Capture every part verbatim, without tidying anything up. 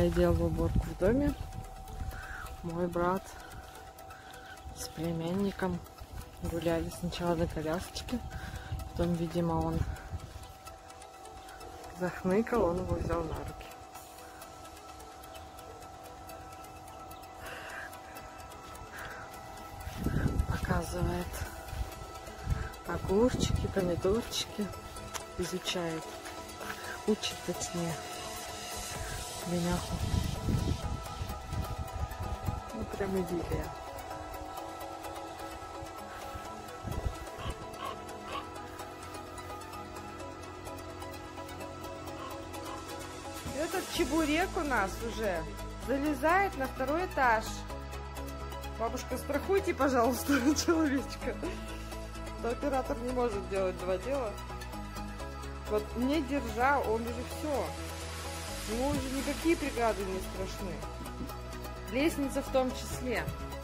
я делала уборку в доме. Мой брат с племянником гуляли сначала на колясочке, потом, видимо, он захныкал, он его взял на руки. Показывает огурчики, помидорчики, изучает, учит точнее племяху. Ну, прям идиллия. Этот чебурек у нас уже залезает на второй этаж. Бабушка, страхуйте, пожалуйста, человечка. То оператор не может делать два дела. Вот мне держа, он уже все. Ему уже никакие преграды не страшны. Лестница в том числе.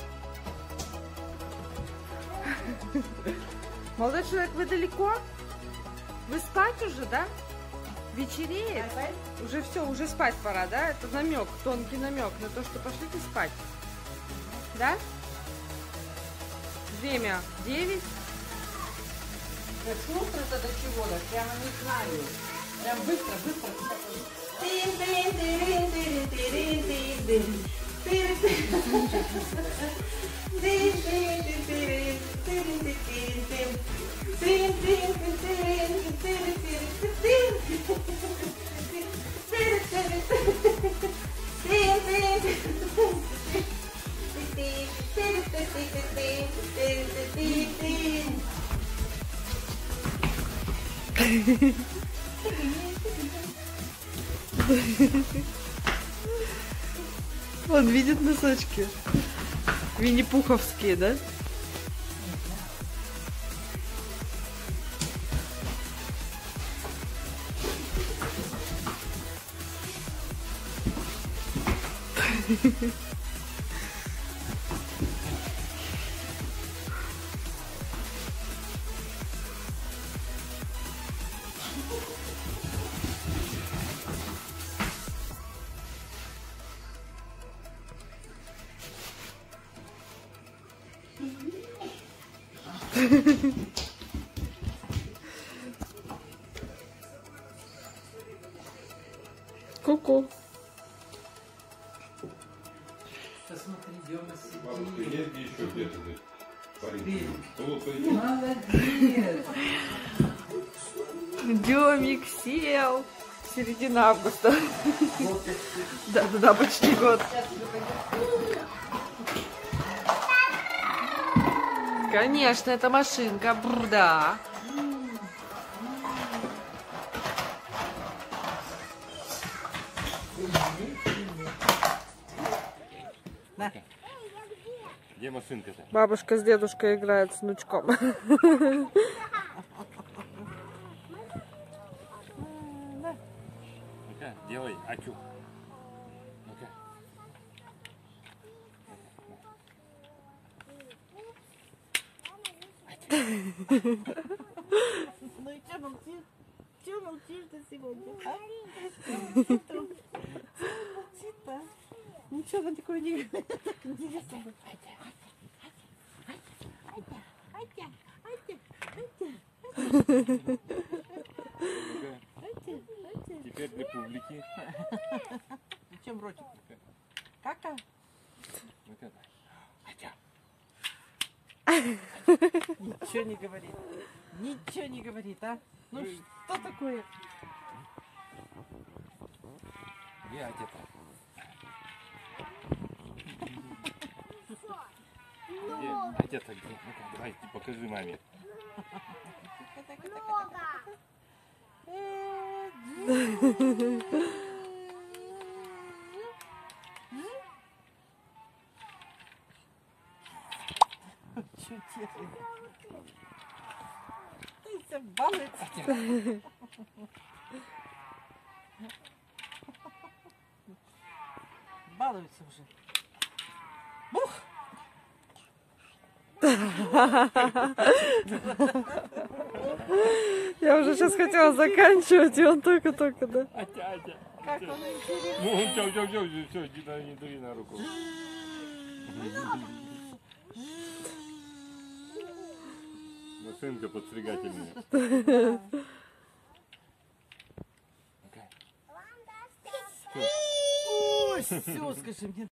Молодой человек, вы далеко? Вы спать уже, да? Вечереет? Уже все, уже спать пора, да? Это намек, тонкий намек на то, что пошлите спать. Да? Время девять. Как слушать-то до чего-то, прямо не знаю. Прям быстро, быстро. Он видит носочки. Винни-пуховские, да? Ку-ку. Посмотри, Дема сидит. Бабушка, есть еще где-то здесь? Парень. Молодец. Демик сел. Середина августа. Да-да-да, почти год. Конечно, это машинка. Бррр, да. Где машинка-то? Бабушка с дедушкой играют с внучком. Ну-ка, делай, атю. Ну-ка. Ну и что молчишь? Что молчишь-то сегодня? А? Молчит-то. Ничего она такое не говорит. Так интересно. Теперь для публики. Чем ротик? Кака? Ну-ка. Ничего не говорит. Ничего не говорит, а? Ну что такое? Где отец? Где? Отец, где? Ну-ка, давай, ты покажи маме. Чудесно. Ты все балуется. Балуется уже. Бух! Я уже сейчас хотела заканчивать, и он только-только, да? Атя, Атя. Как он интересный. Ну, все, все, все, все, иди на, не дури на руку. Машинка подстригательная. Ой, все, скажи мне.